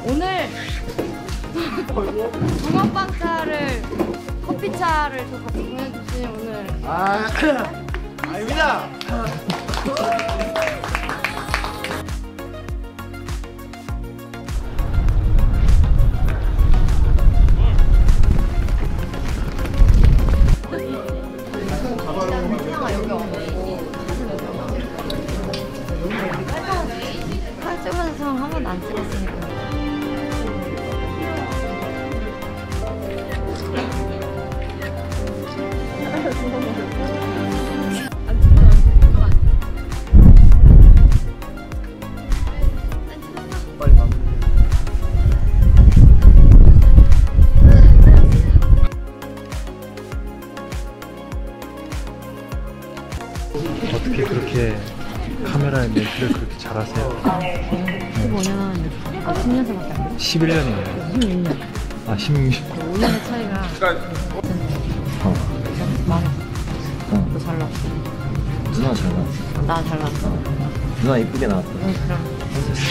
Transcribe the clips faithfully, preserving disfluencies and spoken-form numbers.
오늘 붕어빵차를 커피차를 또 같이 보내주신 오늘 아, 아닙니다. 하나가 여기 없고 사진 찍어서 한 번도 안 찍었으니까. 빨리 마무리. 어떻게 그렇게 카메라에 멘트를 그렇게 잘하세요? 십오 년, 아 십 년차밖에 안 돼. 십일 년이에요. 십육 년. 아 십육 년. 오 년의 차이가. 어. 많아. 어. 너 잘 나왔어. 누나 잘 나왔어. 나 잘 나왔어. 누나 이쁘게 나왔다. 응, 그럼.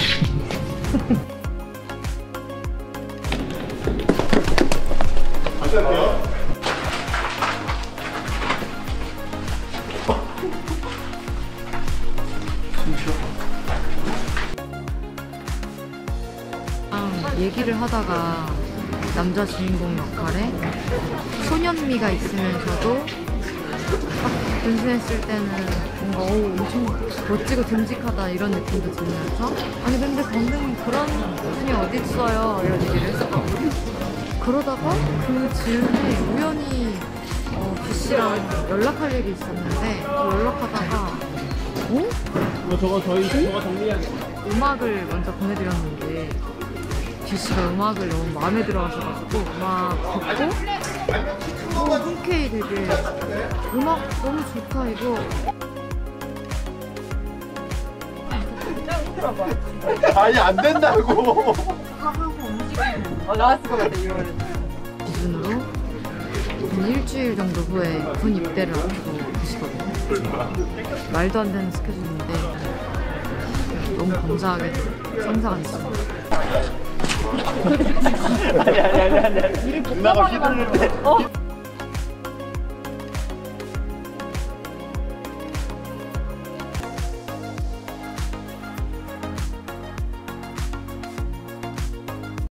아, 얘기를 하다가 남자 주인공 역할에 소년미가 있으면서도 딱 변신했을 때는 뭔가 오, 엄청 멋지고 듬직하다 이런 느낌도 들면서 아니 근데 방금 그런 분이 어딨어요 이런 얘기를 했었거든요. 그러다가 그 즈음에 우연히 어, B씨랑 연락할 일이 있었는데 그 연락하다가 어? 뭐 저거 저희 저거 정리해야 돼. 음악을 먼저 보내드렸는데 B씨가 음악을 너무 마음에 들어 하셔가지고 음악 듣고 어, 흔쾌히 되게 음악 너무 좋다 이거. 아니 안 된다고. 어, 나왔을 것 같아 이거는. 기준으로 한 일주일 정도 후에 군 입대를 앞두고 계시거든요. 말도 안 되는 스케줄인데 너무 감사하게 상사가 됐습니다. 아니 아니 아니 아니. 누나가 휘둘릴 때. 어?